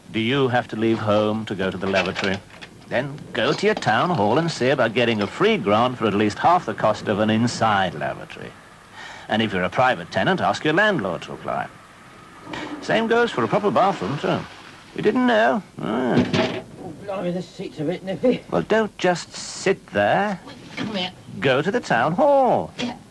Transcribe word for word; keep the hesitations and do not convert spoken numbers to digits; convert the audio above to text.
Do you have to leave home to go to the lavatory? Then go to your town hall and see about getting a free grant for at least half the cost of an inside lavatory. And if you're a private tenant, ask your landlord to apply. Same goes for a proper bathroom, too. You didn't know? Ah. Oh, blimey, the seat's a bit nippy. Well, don't just sit there. Come here. Go to the town hall. Yeah.